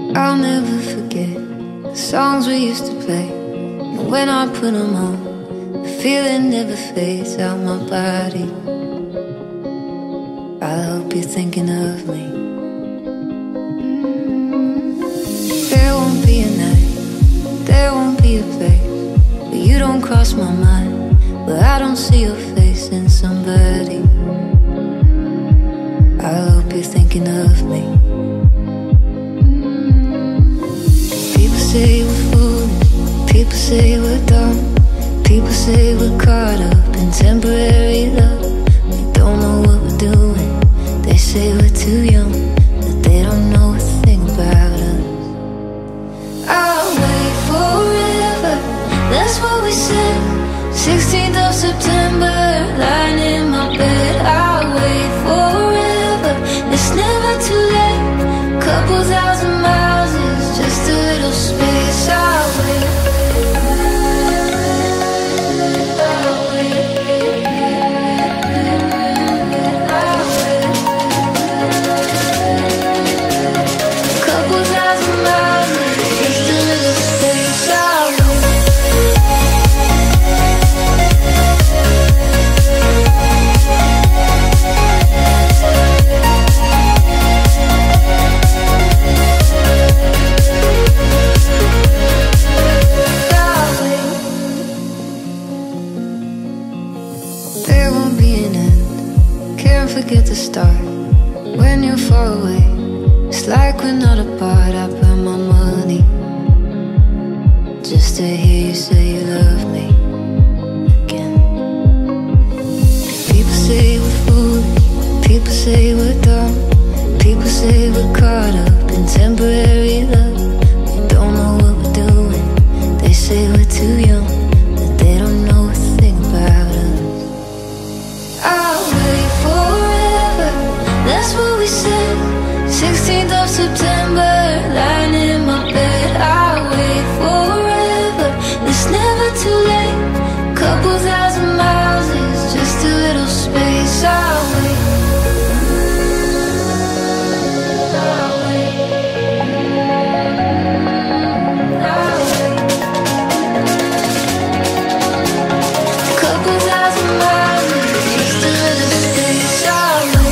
I'll never forget the songs we used to play. And when I put them on, the feeling never fades out my body. I hope you're thinking of me. There won't be a night, there won't be a place where you don't cross my mind, where I don't see your face in somebody. I hope you're thinking of me. People say we're foolish, people say we're dumb, people say we're caught up in temporary love. We don't know what we're doing, they say we're too young, but they don't know a thing about us. I'll wait forever, that's what we said. 16th of September, lying in my bed. I'll wait forever, it's never too late. Couple thousand miles is just a little space. I'll wait. Couple thousand miles is just a little space. I'll wait. There won't be an end, can't forget the start. When you're far away, it's like we're not apart. I put my money just to hear you say you love me again. People say we're foolish, people say we're dumb, people say we're caught up in temporary love. We don't know what we're doing, they say we're too young, but they don't know a thing about us. I'll wait forever, that's what we said. 16th of September, lying in my bed. I'll wait forever, it's never too late. Couple thousand miles is just a little space. I'll wait. I'll wait. I'll wait. Couple thousand miles is just a little space. I'll wait.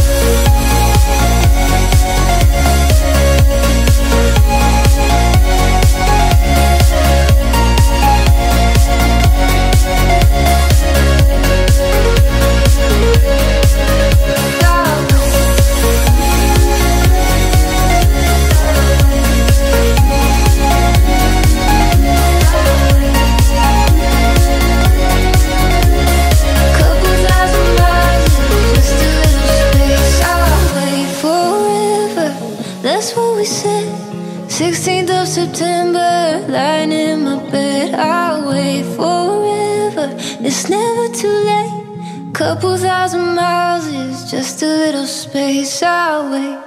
That's what we said. 16th of September, lying in my bed. I'll wait forever, it's never too late. Couple thousand miles is just a little space. I'll wait.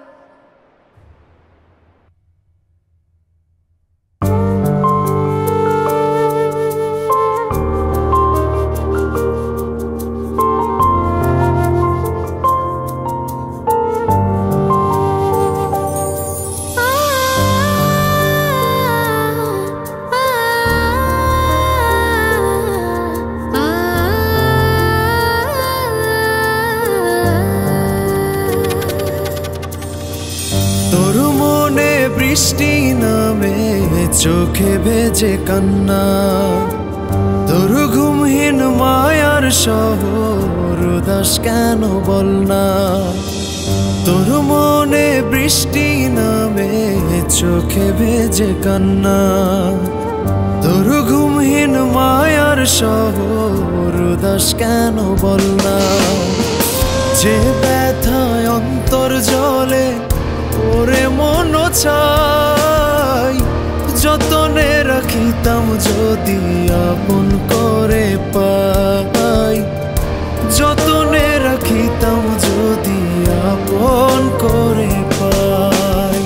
বৃষ্টি নামে চোখে ভেজে কান্না, তোর ঘুমহীন মায়ার শহর উদাস কেন বল না। তোর মনে বৃষ্টি নামে চোখে ভেজে কান্না, তোর ঘুমহীন মায়ার শহর উদাস কেন বল না। যে ব্যথায় অন্তর জলে ওরে মন চাই, যতনে রাখিতাম যদি আপন করে পাই, যতনে রাখিতাম যদি আপন করে পাই।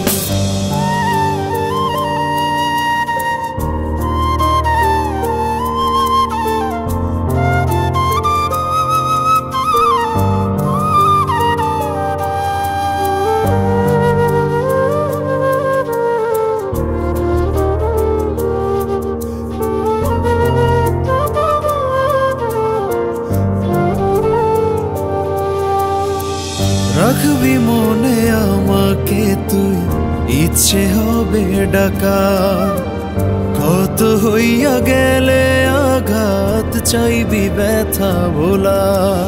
ডাকা কত হইয়া গেলে আঘাত চাইবি ব্যথা ভোলা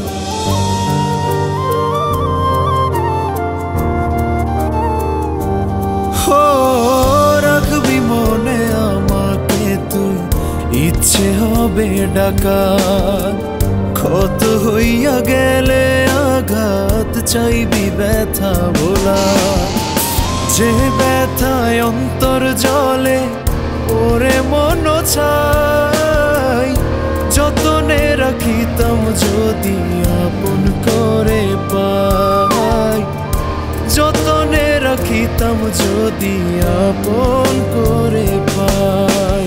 রাখবি মনে আমাকে তুই ইচ্ছে হবে ডাকা ক্ষত হইয়া গেলে আঘাত চাইবি ব্যথা ভোলা যে ব্যথায় অন্তর জলে ওরে মন ছাই যতনে রাখিতাম যদি আপন করে পাই যতনে রাখিতাম যদি আপন করে পাই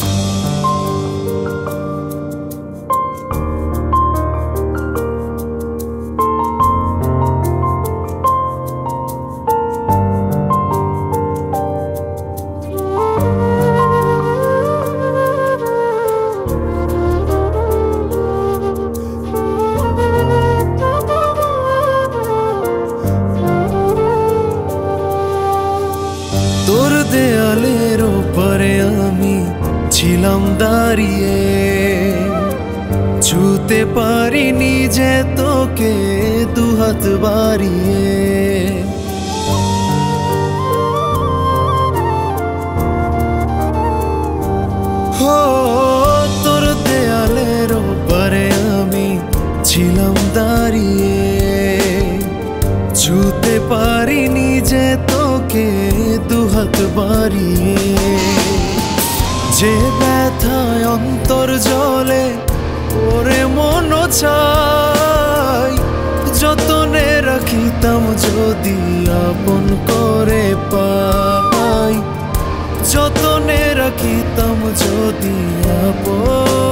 তোর দেয়ালের ওপারে আমি ছিলাম দাঁড়িয়ে ছুতে পারিনি যে তোকে দুহাত বাড়িয়ে হো তোর দেয়ালের ওপারে আমি ছিলাম দাঁড়িয়ে ছুতে পারিনি যে তোকে দুহাত বাড়িয়ে যে ব্যথায় অন্তর জলে ওরে মন চাই যতনে রাখিতাম যদি আপন করে পাই যতনে রাখিতাম যদি আপন